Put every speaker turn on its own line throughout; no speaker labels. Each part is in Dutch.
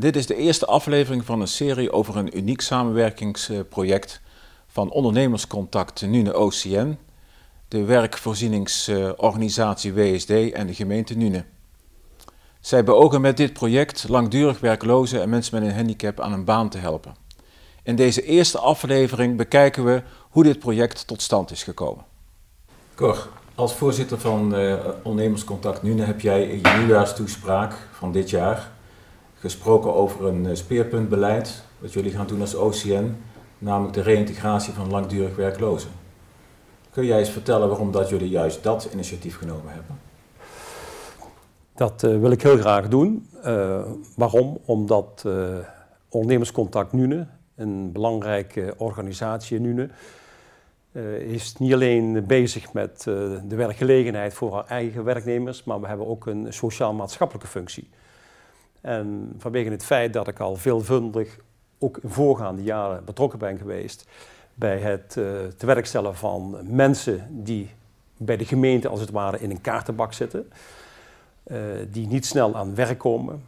Dit is de eerste aflevering van een serie over een uniek samenwerkingsproject van Ondernemerscontact Nune OCN, de werkvoorzieningsorganisatie WSD en de gemeente Nune. Zij beogen met dit project langdurig werklozen en mensen met een handicap aan een baan te helpen. In deze eerste aflevering bekijken we hoe dit project tot stand is gekomen. Cor, als voorzitter van Ondernemerscontact Nune heb jij in je nieuwjaarstoespraak van dit jaar gesproken over een speerpuntbeleid dat jullie gaan doen als OCN, namelijk de reïntegratie van langdurig werklozen. Kun jij eens vertellen waarom dat jullie juist dat initiatief genomen hebben?
Dat wil ik heel graag doen. Waarom? Omdat Ondernemerscontact Nune, een belangrijke organisatie in Nune, is niet alleen bezig met de werkgelegenheid voor haar eigen werknemers, maar we hebben ook een sociaal-maatschappelijke functie. En vanwege het feit dat ik al veelvuldig, ook in voorgaande jaren, betrokken ben geweest bij het te werk stellen van mensen die bij de gemeente als het ware in een kaartenbak zitten, die niet snel aan werk komen,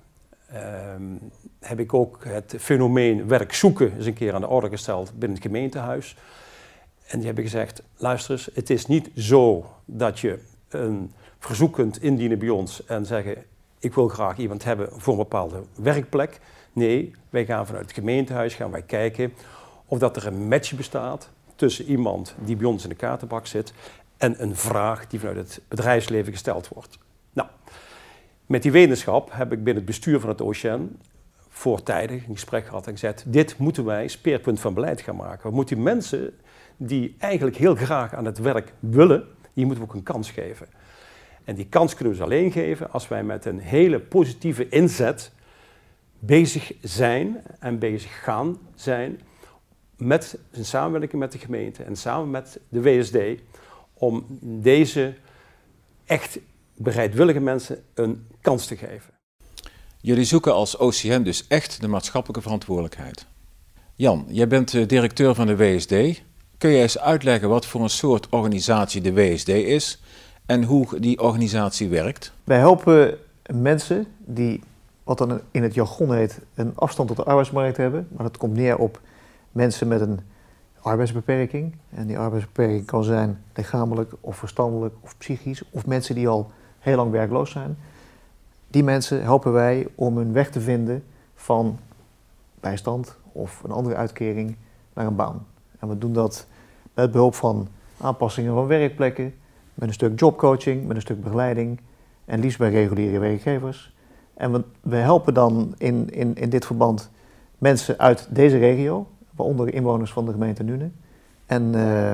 heb ik ook het fenomeen werk zoeken eens een keer aan de orde gesteld binnen het gemeentehuis. En die hebben gezegd, luister eens, het is niet zo dat je een verzoek kunt indienen bij ons en zeggen, ik wil graag iemand hebben voor een bepaalde werkplek. Nee, wij gaan vanuit het gemeentehuis gaan wij kijken of dat er een match bestaat tussen iemand die bij ons in de kaartenbak zit en een vraag die vanuit het bedrijfsleven gesteld wordt. Nou, met die wetenschap heb ik binnen het bestuur van het OCN voortijdig een gesprek gehad en gezegd, dit moeten wij speerpunt van beleid gaan maken. We moeten die mensen die eigenlijk heel graag aan het werk willen, die moeten we ook een kans geven. En die kans kunnen we ze alleen geven als wij met een hele positieve inzet bezig zijn en bezig gaan zijn met een samenwerking met de gemeente en samen met de WSD om deze echt bereidwillige mensen een kans te geven.
Jullie zoeken als OCN dus echt de maatschappelijke verantwoordelijkheid. Jan, jij bent directeur van de WSD. Kun je eens uitleggen wat voor een soort organisatie de WSD is en hoe die organisatie werkt?
Wij helpen mensen die, wat dan in het jargon heet, een afstand tot de arbeidsmarkt hebben. Maar dat komt neer op mensen met een arbeidsbeperking. En die arbeidsbeperking kan zijn lichamelijk of verstandelijk of psychisch. Of mensen die al heel lang werkloos zijn. Die mensen helpen wij om een weg te vinden van bijstand of een andere uitkering naar een baan. En we doen dat met behulp van aanpassingen van werkplekken, met een stuk jobcoaching, met een stuk begeleiding en liefst bij reguliere werkgevers. En we helpen dan in dit verband mensen uit deze regio, waaronder inwoners van de gemeente Nune. En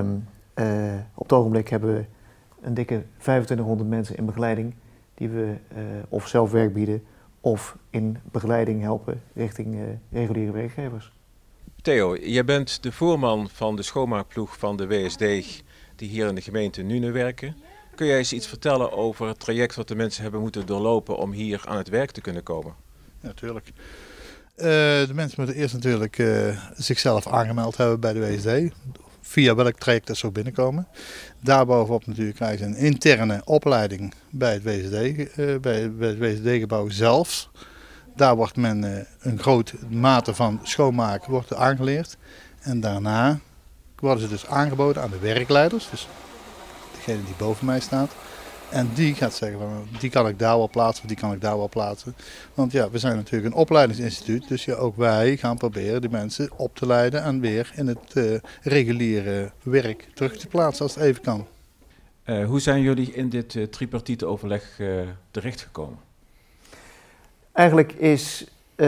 op het ogenblik hebben we een dikke 2500 mensen in begeleiding die we of zelf werk bieden of in begeleiding helpen richting reguliere werkgevers.
Theo, jij bent de voorman van de schoonmaakploeg van de WSD die hier in de gemeente Nune werken. Kun jij eens iets vertellen over het traject wat de mensen hebben moeten doorlopen om hier aan het werk te kunnen komen?
Ja, natuurlijk. De mensen moeten eerst natuurlijk zichzelf aangemeld hebben bij de WSD. Via welk traject dat zo binnenkomen. Daarbovenop natuurlijk krijgen ze een interne opleiding bij het WSD, bij het WSD-gebouw zelf. Daar wordt men een grote mate van schoonmaken wordt aangeleerd. En daarna worden ze dus aangeboden aan de werkleiders, dus degene die boven mij staat. En die gaat zeggen van die kan ik daar wel plaatsen of die kan ik daar wel plaatsen. Want ja, we zijn natuurlijk een opleidingsinstituut, dus ja, ook wij gaan proberen die mensen op te leiden en weer in het reguliere werk terug te plaatsen als het even kan.
Hoe zijn jullie in dit tripartite overleg terechtgekomen?
Eigenlijk is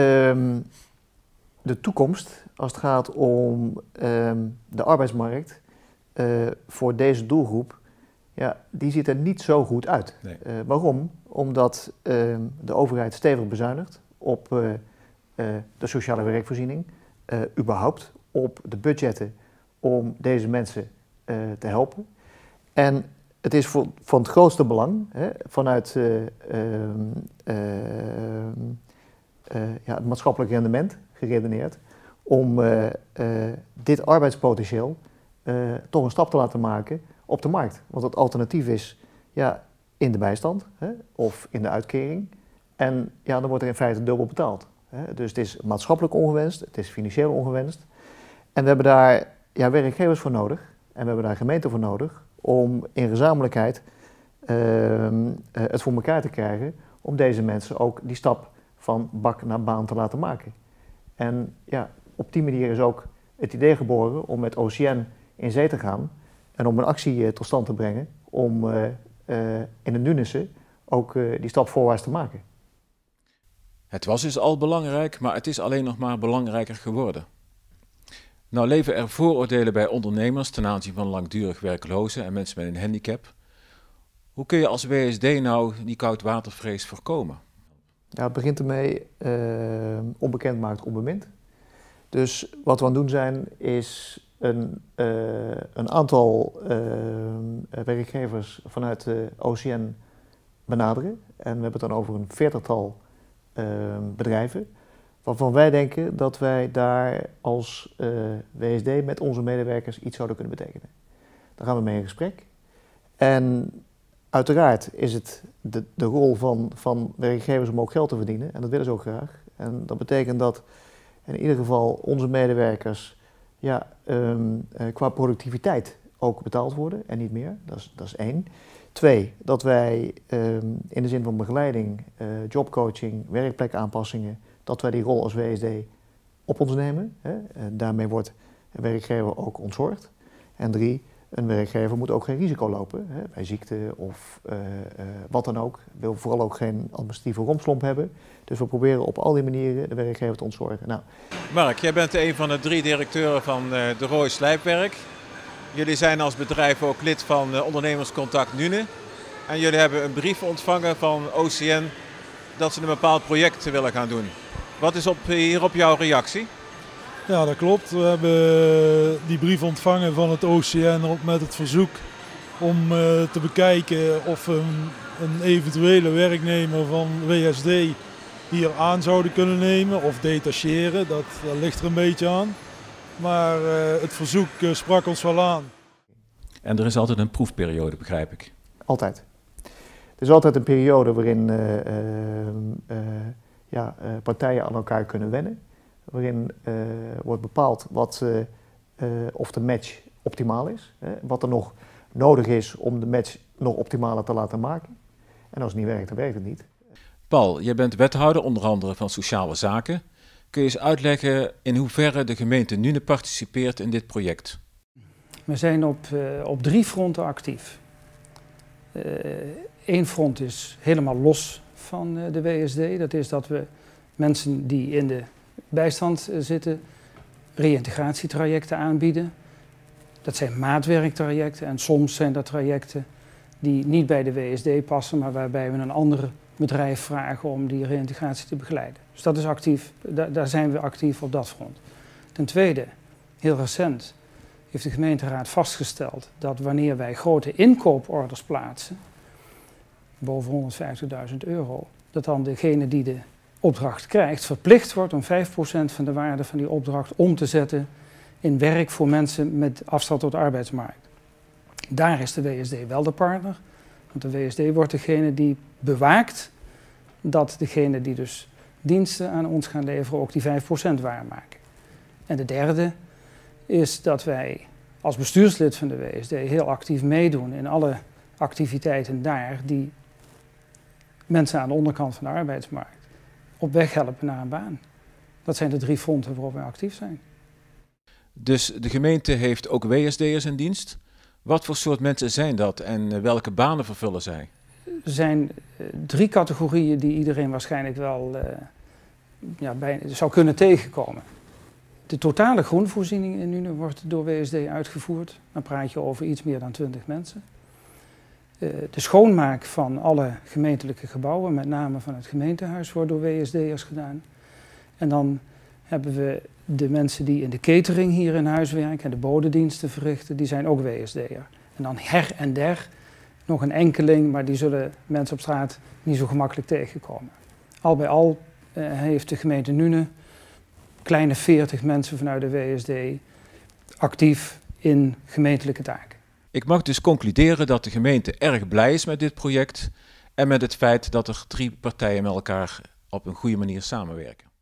de toekomst, als het gaat om de arbeidsmarkt, voor deze doelgroep, ja, die ziet er niet zo goed uit.
Nee.
Waarom? Omdat de overheid stevig bezuinigt op de sociale werkvoorziening, überhaupt op de budgetten om deze mensen te helpen. En het is van het grootste belang, vanuit het maatschappelijk rendement geredeneerd, om dit arbeidspotentieel toch een stap te laten maken op de markt. Want het alternatief is in de bijstand of in de uitkering. En ja, dan wordt er in feite dubbel betaald. Dus het is maatschappelijk ongewenst, het is financieel ongewenst. En we hebben daar werkgevers voor nodig en we hebben daar gemeenten voor nodig om in gezamenlijkheid het voor elkaar te krijgen om deze mensen ook die stap van bak naar baan te laten maken. En ja, op die manier is ook het idee geboren om met OCN in zee te gaan en om een actie tot stand te brengen om in het Nunissen ook die stap voorwaarts te maken.
Het was dus al belangrijk, maar het is alleen nog maar belangrijker geworden. Nou leven er vooroordelen bij ondernemers ten aanzien van langdurig werklozen en mensen met een handicap. Hoe kun je als WSD nou die koudwatervrees voorkomen?
Ja, het begint ermee, onbekend maakt onbemind. Dus wat we aan het doen zijn, is een aantal werkgevers vanuit de OCN benaderen. En we hebben het dan over een 40-tal bedrijven, waarvan wij denken dat wij daar als WSD met onze medewerkers iets zouden kunnen betekenen. Daar gaan we mee in gesprek. En uiteraard is het de rol van werkgevers om ook geld te verdienen, en dat willen ze ook graag. En dat betekent dat in ieder geval onze medewerkers qua productiviteit ook betaald worden en niet meer. Dat is 1. 2, dat wij in de zin van begeleiding, jobcoaching, werkplekaanpassingen, dat wij die rol als WSD op ons nemen. Daarmee wordt een werkgever ook ontzorgd. En 3, een werkgever moet ook geen risico lopen bij ziekte of wat dan ook. Wil vooral ook geen administratieve rompslomp hebben. Dus we proberen op al die manieren de werkgever te ontzorgen. Nou.
Mark, jij bent een van de 3 directeuren van de Rooi Slijpwerk. Jullie zijn als bedrijf ook lid van Ondernemerscontact Nune. En jullie hebben een brief ontvangen van OCN dat ze een bepaald project willen gaan doen. Wat is hierop jouw reactie?
Ja, dat klopt. We hebben die brief ontvangen van het OCN met het verzoek om te bekijken of een eventuele werknemer van WSD hier aan zouden kunnen nemen of detacheren. Dat ligt er een beetje aan. Maar het verzoek sprak ons wel aan.
En er is altijd een proefperiode, begrijp ik?
Altijd. Er is altijd een periode waarin partijen aan elkaar kunnen wennen. Waarin wordt bepaald of de match optimaal is. Wat er nog nodig is om de match nog optimaler te laten maken. En als het niet werkt, dan werkt het niet.
Paul, jij bent wethouder onder andere van Sociale Zaken. Kun je eens uitleggen in hoeverre de gemeente Nune participeert in dit project?
We zijn op 3 fronten actief. 1 front is helemaal los van de WSD. Dat is dat we mensen die in de bijstand zitten, reïntegratietrajecten aanbieden. Dat zijn maatwerktrajecten en soms zijn dat trajecten die niet bij de WSD passen, maar waarbij we een ander bedrijf vragen om die reïntegratie te begeleiden. Dus dat is actief, daar zijn we actief op dat front. Ten tweede, heel recent heeft de gemeenteraad vastgesteld dat wanneer wij grote inkooporders plaatsen, boven 150.000 euro, dat dan degene die de opdracht krijgt verplicht wordt om 5% van de waarde van die opdracht om te zetten in werk voor mensen met afstand tot de arbeidsmarkt. Daar is de WSD wel de partner, want de WSD wordt degene die bewaakt dat degene die dus diensten aan ons gaan leveren ook die 5% waarmaken. En de derde is dat wij als bestuurslid van de WSD heel actief meedoen in alle activiteiten daar die mensen aan de onderkant van de arbeidsmarkt op weg helpen naar een baan. Dat zijn de 3 fronten waarop wij actief zijn.
Dus de gemeente heeft ook WSD'ers in dienst. Wat voor soort mensen zijn dat en welke banen vervullen zij?
Er zijn 3 categorieën die iedereen waarschijnlijk wel zou kunnen tegenkomen. De totale groenvoorziening in Nune wordt door WSD uitgevoerd. Dan praat je over iets meer dan 20 mensen. De schoonmaak van alle gemeentelijke gebouwen, met name van het gemeentehuis, wordt door WSD'ers gedaan. En dan hebben we de mensen die in de catering hier in huis werken en de bodediensten verrichten, die zijn ook WSD'er. En dan her en der nog een enkeling, maar die zullen mensen op straat niet zo gemakkelijk tegenkomen. Al bij al heeft de gemeente Nune kleine 40 mensen vanuit de WSD actief in gemeentelijke taken.
Ik mag dus concluderen dat de gemeente erg blij is met dit project en met het feit dat er 3 partijen met elkaar op een goede manier samenwerken.